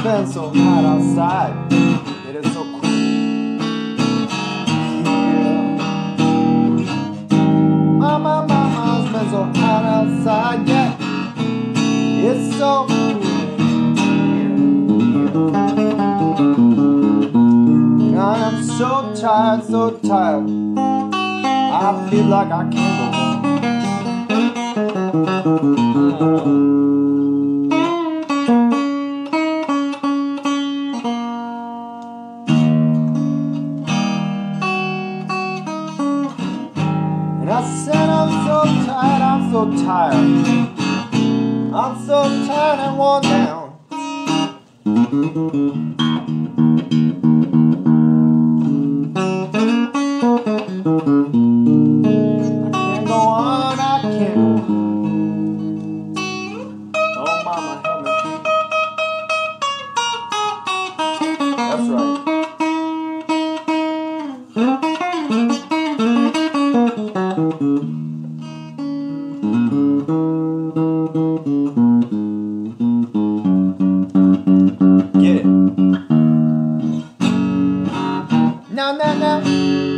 been so hot outside. It is so cool. Yeah. Mama's been so hot outside. Yeah. It's so cool. Yeah. I am so tired, so tired. I feel like I can't go home. And I said I'm so tired, I'm so tired. I'm so tired and worn down. I can't go on, I can't go on. Oh mama, help me. That's right. Get it. Now, now, now.